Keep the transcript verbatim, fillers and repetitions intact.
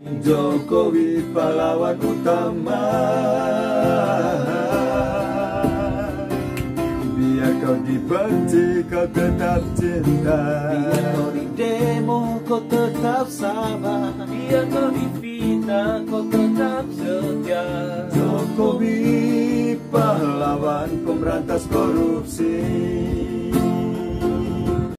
Jokowi pahlawan utama. Biar kau dibenci, kau tetap cinta. Biar kau di demo, kau tetap sabar. Biar kau difitnah, kau tetap setia. Jokowi pahlawan pemberantas korupsi.